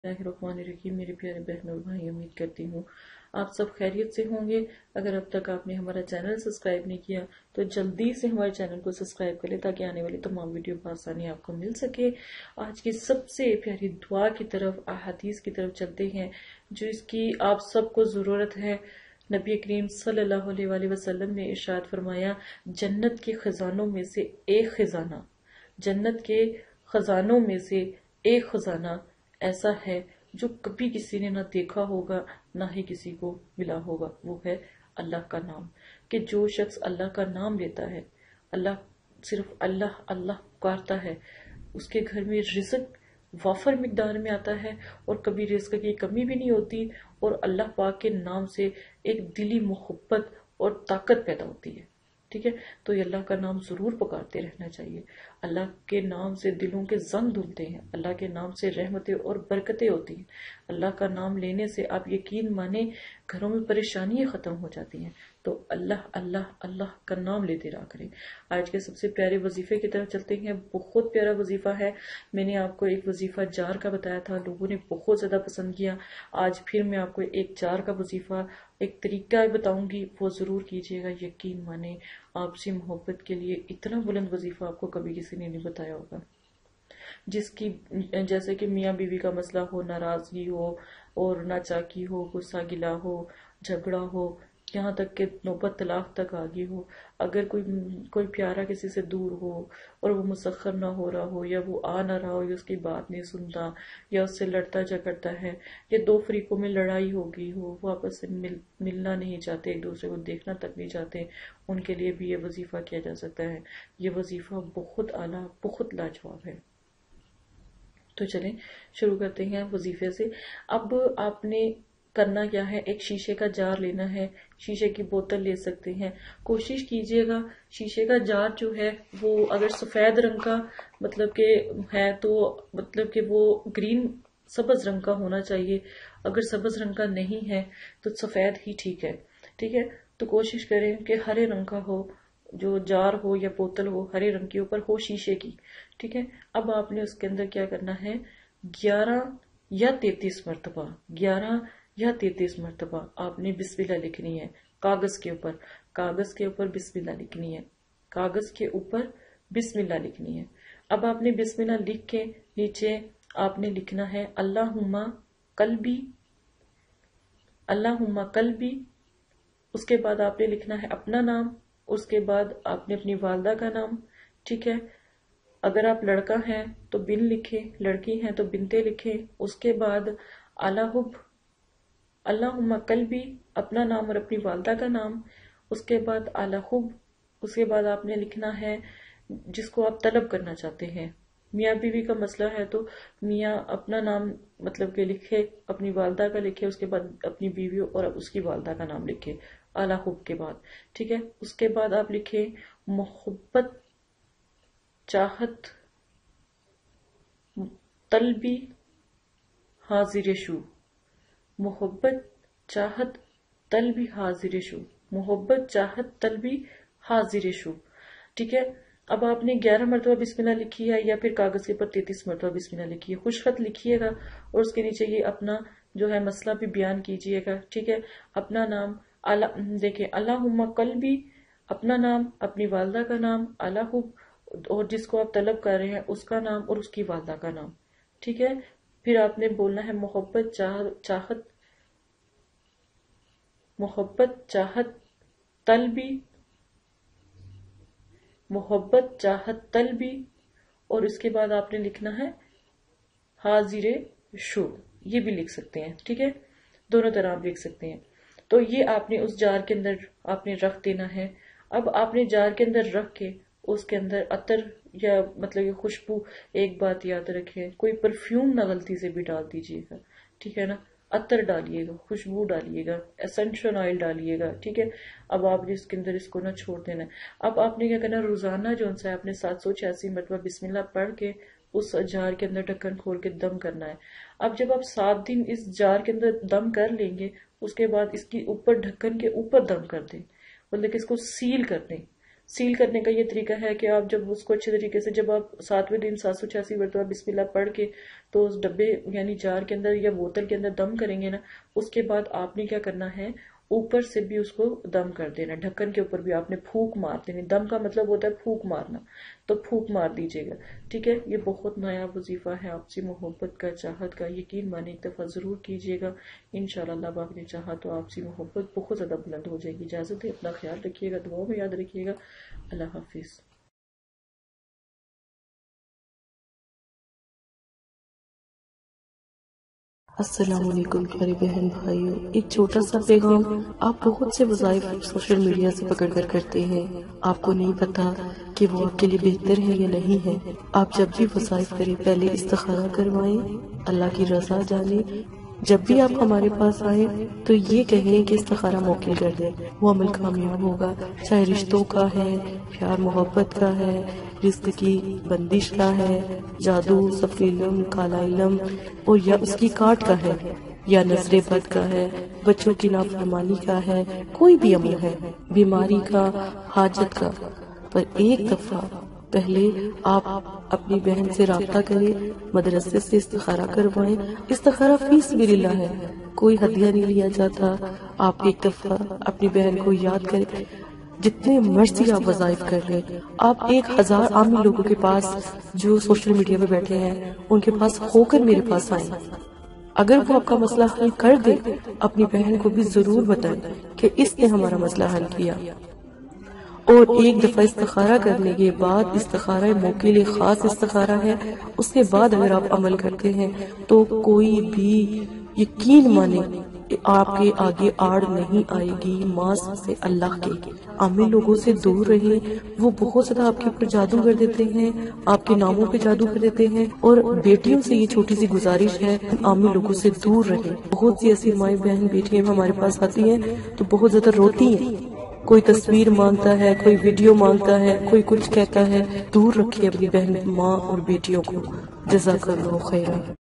Bismillahirrahmanirrahim میرے پیارے بہن اور بھائی، امید کرتی ہوں آپ سب خیریت سے ہوں گے۔ اگر اب تک آپ نے ہمارا چینل سبسکرائب نہیں کیا تو جلدی سے ہمارے چینل کو سبسکرائب کر لیں تاکہ آنے والی تمام ویڈیو بآسانی آپ کو مل سکے۔ آج کی سب سے پیاری دعا کی طرف، احادیث کی طرف چلتے ہیں جو اس کی آپ سب کو ضرورت ہے۔ نبی کریم صلی اللہ علیہ وآلہ وسلم نے ارشاد فرمایا، جنت کے خزانوں میں سے ایک خزانہ، جنت کے خزانوں میں سے ایک خزانہ ایسا ہے جو کبھی کسی نے نہ دیکھا ہوگا نہ ہی کسی کو ملا ہوگا، وہ ہے اللہ کا نام۔ کہ جو شخص اللہ کا نام لیتا ہے، اللہ صرف اللہ اللہ پکارتا ہے، اس کے گھر میں رزق وافر مقدار میں آتا ہے اور کبھی رزق کی کمی بھی نہیں ہوتی، اور اللہ پاک کے نام سے ایک دلی محبت اور طاقت پیدا ہوتی ہے۔ ٹھیک ہے، تو یہ اللہ کا نام ضرور پکارتے رہنا چاہیے۔ اللہ کے نام سے دلوں کے زنگ دھلتے ہیں، اللہ کے نام سے رحمتیں اور برکتیں ہوتی ہیں۔ اللہ کا نام لینے سے آپ یقین مانیں گھروں میں پریشانیاں ختم ہو جاتی ہیں۔ تو اللہ اللہ اللہ کا نام لیتے رہا کریں۔ آج کے سب سے پیارے وظیفے کی طرف چلتے ہیں۔ بہت پیارا وظیفہ ہے۔ میں نے آپ کو ایک وظیفہ جار کا بتایا تھا، لوگوں نے بہت زیادہ پسند کیا۔ آج پھر میں آپ کو ایک جار کا وظیفہ، ایک طریقہ بتاؤں گی، وہ ضرور کیجیے گا۔ یقین مانیں آپ سے محبت کے لیے اتنا بلند وظیفہ آپ کو کبھی کسی نے نہیں بتایا ہوگا۔ جس کی جیسے کہ میاں بیوی کا مسئلہ ہو، ناراضگی ہو اور ناچاکی ہو، غصہ گلا ہو، جھگڑا ہو، یہاں تک کہ نوبت طلاق تک آ گئی ہو، اگر کوئی پیارا کسی سے دور ہو اور وہ مسخر نہ ہو رہا ہو، یا وہ آ نہ رہا ہو، یا اس کی بات نہیں سنتا، یا اس سے لڑتا جھگڑتا ہے، یا دو فریقوں میں لڑائی ہو گئی ہو، وہ آپس سے ملنا نہیں چاہتے، ایک دوسرے کو دیکھنا تک نہیں چاہتے، ان کے لیے بھی یہ وظیفہ کیا جا سکتا ہے۔ یہ وظیفہ بہت اعلیٰ، بہت لاجواب ہے۔ تو چلیں شروع کرتے ہیں وظیفے سے۔ اب آپ نے کرنا کیا ہے، ایک شیشے کا جار لینا ہے، شیشے کی بوتل لے سکتے ہیں۔ کوشش کیجئے گا شیشے کا جار جو ہے وہ اگر سفید رنگ کا مطلب کہ ہے تو مطلب کہ وہ گرین سبز رنگ کا ہونا چاہیے۔ اگر سبز رنگ کا نہیں ہے تو سفید ہی ٹھیک ہے۔ ٹھیک ہے، تو کوشش کریں کہ ہرے رنگ کا ہو، جو جار ہو یا بوتل ہو ہرے رنگ کے اوپر ہو، شیشے کی۔ ٹھیک ہے، اب آپ نے اس کے اندر کیا کرنا ہے، 11 یا 33 مرتبہ، 11 یا 33 مرتبہ آپ نے بسم اللہ لکھنی ہے کاغذ کے اوپر۔ کاغذ کے اوپر بسم اللہ لکھنی ہے، کاغذ کے اوپر بسم اللہ لکھنی ہے۔ اب آپ نے بسم اللہ لکھ کے نیچے آپ نے لکھنا ہے اللہم قلبی، اللہم قلبی۔ اس کے بعد آپ نے لکھنا ہے اپنا نام، اس کے بعد آپ نے اپنی والدہ کا نام۔ ٹھیک ہے، اگر آپ لڑکا ہیں تو بن لکھیں، لڑکی ہیں تو بنتے لکھیں۔ اس کے بعد اللہم قلبی، اپنا نام اور اپنی والدہ کا نام۔ اس کے بعد الحب، اس کے بعد آپ نے لکھنا ہے جس کو آپ طلب کرنا چاہتے ہیں۔ میاں بیوی کا مسئلہ ہے تو میاں اپنا نام مطلب کہ لکھے، اپنی والدہ کا لکھے، اس کے بعد اپنی بیوی اور اس کی والدہ کا نام لکھے الحب کے بعد۔ ٹھیک ہے، اس کے بعد آپ لکھیں محبت چاہت طلبی حاضر شو، محبت چاہت طلبی حاضر شو، محبت چاہت طلبی حاضر شو۔ ٹھیک ہے، اب آپ نے 11 مرتبہ بسم اللہ لکھی ہے، یا پھر کاغذ کے اوپر 33 مرتبہ بسم اللہ لکھی ہے۔ خوش خط لکھیے گا اور اس کے نیچے یہ اپنا جو ہے مسئلہ بھی بیان کیجئے گا۔ ٹھیک ہے، اپنا نام دیکھیں اللہم قلبی، اپنا نام، اپنی والدہ کا نام، الحب، اور جس کو آپ طلب کر رہے ہیں اس کا نام اور اس کی والدہ کا نام۔ ٹھیک ہے، پھر آپ نے بولنا ہے محبت چاہت طلبی، محبت چاہت طلبی، اور اس کے بعد آپ نے لکھنا ہے حاضر شو، یہ بھی لکھ سکتے ہیں۔ ٹھیک ہے، دونوں طرح آپ لکھ سکتے ہیں۔ تو یہ آپ نے اس جار کے اندر آپ نے رکھ دینا ہے۔ اب آپ نے جار کے اندر رکھ کے اس کے اندر عطر یا مطلب یہ خوشبو، ایک بات یاد رکھیں کوئی پرفیوم نہ غلطی سے بھی ڈال دیجیے گا۔ ٹھیک ہے نا، عطر ڈالیے گا، خوشبو ڈالیے گا، اسینشل آئل ڈالیے گا۔ ٹھیک ہے، اب آپ نے اس کے اندر اس کو نہ چھوڑ دینا ہے۔ اب آپ نے کیا کرنا، روزانہ جو ہے آپ نے 786 مرتبہ بسم اللہ پڑھ کے اس جار کے اندر ڈھکن کھول کے دم کرنا ہے۔ اب جب آپ 7 دن اس جار کے اندر دم کر لیں گے، اس کے بعد اس کی اوپر ڈھکن کے اوپر دم کر دیں، مطلب کہ اس کو سیل کر دیں۔ سیل کرنے کا یہ طریقہ ہے کہ آپ جب اس کو اچھے طریقے سے، جب آپ 7ویں دن 786 مرتبہ بسم اللہ پڑھ کے تو اس ڈبے یعنی جار کے اندر یا بوتل کے اندر دم کریں گے نا، اس کے بعد آپ نے کیا کرنا ہے، اوپر سے بھی اس کو دم کر دینا، ڈھکن کے اوپر بھی آپ نے پھونک مار دینی. دم کا مطلب ہوتا ہے پھونک مارنا، تو پھونک مار دیجیے گا. ٹھیک ہے، یہ بہت نایاب وظیفہ ہے آپسی محبت کا، چاہت کا. یقین مانے ایک دفعہ ضرور کیجیے گا، انشاءاللہ اللہ پاک نے چاہا تو آپسی محبت بہت زیادہ بلند ہو جائے گی. اجازت ہے، اپنا خیال رکھیے گا، دعاؤں میں یاد رکھیے گا. اللہ حافظ. السلام علیکم پیارے بہن بھائیوں، ایک چھوٹا سا پیغام. آپ بہت سے وظائف سوشل میڈیا سے پکڑ کر کرتے ہیں، آپ کو نہیں پتا کہ وہ آپ کے لیے بہتر ہے یا نہیں ہے. آپ جب بھی وظائف کریں پہلے استخارہ کروائیں، اللہ کی رضا جانیں. جب بھی آپ ہمارے پاس آئیں تو یہ کہیں کہ استخارہ موکل کر دیں، وہ عمل کامیاب ہوگا. چاہے رشتوں کا ہے، پیار محبت کا ہے، رزق کی بندش کا ہے، جادو، صفر علم، کالا علم، اور یا اس کی کاٹ کا ہے، یا نظر بد کا ہے، بچوں کی نافرمانی کا ہے، کوئی بھی عمل ہے، بیماری کا، حاجت کا. پر ایک دفعہ پہلے آپ اپنی بہن سے رابطہ کریں، مدرسے سے استخارہ کروائیں. استخارہ فی سبیل اللہ ہے، کوئی ہدیہ نہیں لیا جاتا. آپ ایک دفعہ اپنی بہن کو یاد کریں. جتنے مرضی آپ وظائف کر لیں، آپ 1000 عامی لوگوں کے پاس جو سوشل میڈیا پہ بیٹھے ہیں ان کے پاس ہو کر میرے پاس آئیں. اگر وہ آپ کا مسئلہ حل کر دے، اپنی بہن کو بھی ضرور بتائیں کہ اس نے ہمارا مسئلہ حل کیا. اور ایک دفعہ استخارہ کرنے کے بعد، استخارہ موکل خاص استخارہ ہے، اس کے بعد اگر آپ عمل کرتے ہیں تو کوئی بھی یقین مانے آپ کے آگے آڑ نہیں آئے گی. ماس سے اللہ کے عامی لوگوں سے دور رہیں، وہ بہت زیادہ آپ کے اوپر جادو کر دیتے ہیں، آپ کے ناموں پہ جادو کر دیتے ہیں. اور بیٹیوں سے یہ چھوٹی سی گزارش ہے، عامی لوگوں سے دور رہیں. بہت سی ایسی مائیں بہن بیٹیاں ہمارے پاس آتی ہیں تو بہت زیادہ روتی ہیں. کوئی تصویر مانگتا ہے، کوئی ویڈیو مانگتا ہے، کوئی کچھ کہتا ہے. دور رکھیے اپنی بہن، ماں اور بیٹیوں کو. جزاک اللہ خیرا.